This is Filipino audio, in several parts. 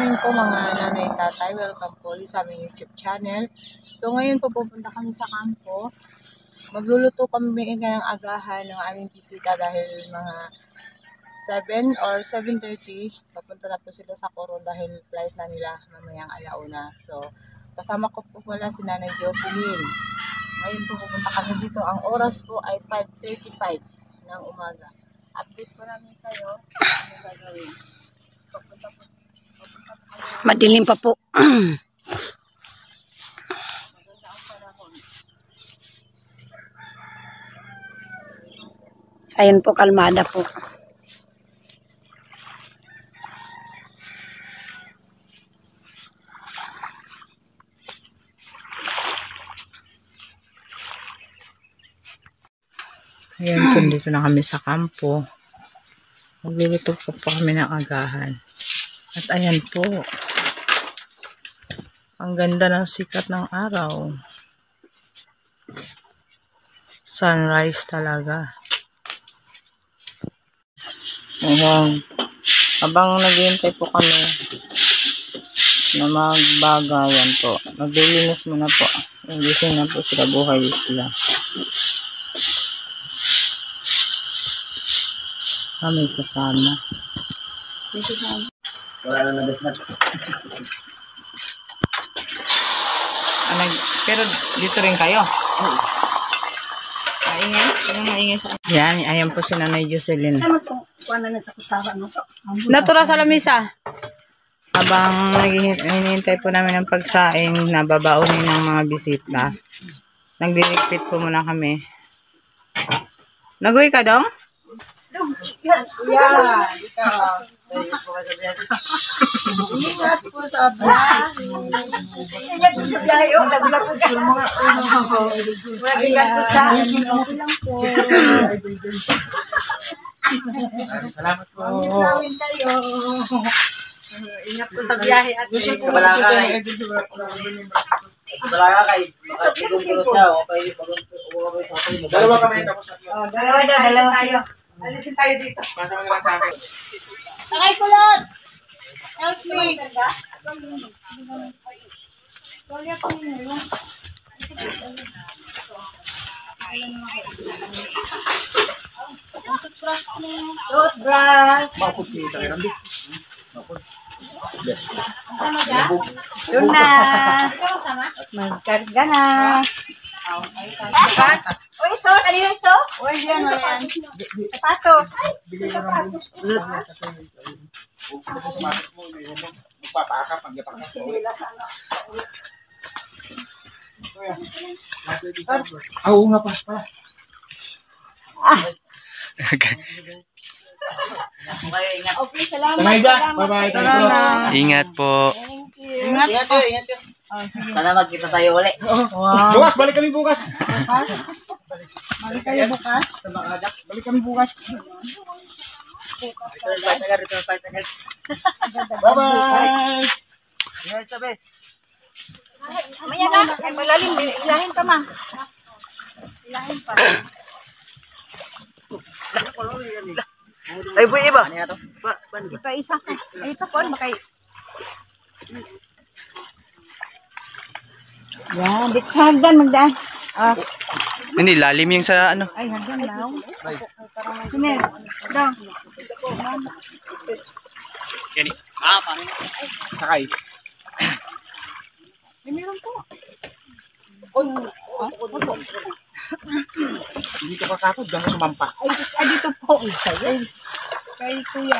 morning po mga nanay, tatay. Welcome po sa aming YouTube channel. So ngayon po pupunta kami sa kampo. Magluluto kami ng agahan ng aming bisita dahil mga 7 or 7:30. Papunta na po sila sa Coron dahil flight na nila mamayang alauna. So kasama ko po wala si Nanay Jocelyn. Ngayon po pupunta kami dito. Ang oras po ay 5:35 ng umaga. Update po namin kayo ano gagawin. Madilim pa po. Ayun po, kalmada po. Ayan po, dito na kami sa kampo. Magluluto po kami ng agahan. At ayan po, ang ganda ng sikat ng araw. Sunrise talaga. Ayan. Habang naghihintay po kami na magbagayan po, maglilinis muna po. Gising na po sila, buhay sila. Kami kasama. Wala na nabesmat. Pero dito rin kayo? Maingay? Ano maingay sa... Yan, ayan po si Nanay Jocelyn. Natura sa lamisa. Habang hinihintay po namin ng pagsaing na babaunin ng mga bisita. Nagdiligpit po muna kami. Nagoy ka dong? Yeah, ikaw. Ingat po sa biyahe. Ingat po sa biyahe. O, nagbilang po sa mga ingat po sa lang po. Salamat po. Maraming tayo. Ingat po sa biyahe at Balaka kay makatulong siya o kay dalawa kami tapos dalawa tayo. Alisin tayo dito. Masama na lang sa akin. Sakay kulot! Help me! Wala ko ninyo. Toothbrush! Bakit si Takiram di? Doon na! Magkarga na! Bukas! O ito! Kanina ito? O hindi yan, wala yan. Sapatos! Magpapakap ang gapakap. Oo nga pa. Okay, salamat. Ingat po. Ingat po. Sana magkita tayo ulit. Wow. Bukas, balik kami bukas. Balik kayo bukas? Balik kami bukas. Bye-bye! Ingat sabi. Maya na, ay malalim. Ilahin pa ma. Ilahin pa. Ay, boy, iba. Ito isa ka. Ay, ito po, makay. Yan, dito sa hagdan, magdaan. Hindi, lalim yung sa ano. Ay, hagdan lang. Sini, dong. Yan paano? Sakay. Meron po. Hindi ka kakakot, gano'n sumampa. Ay, dito po. Kay kuya.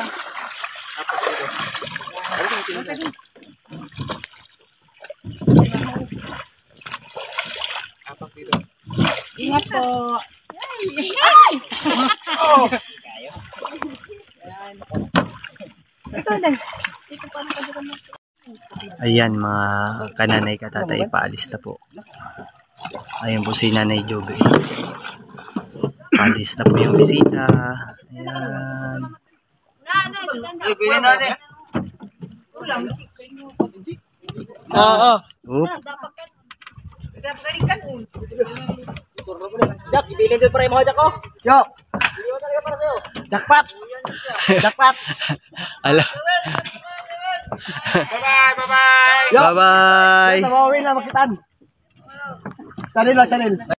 Ingat po. Ayan mga kananay katatay, paalis na po. Ayan po si Nanay Jobe. Paalis na po yung bisita. Ayan. Ay, bilhin natin. Oo. Oop. Jack, ibilin doon para yung mga Jack ko. Yo. Jackpot. Jackpot. Ala. Bye-bye! Sa Mawawin lang makitaan. Channel lang, channel.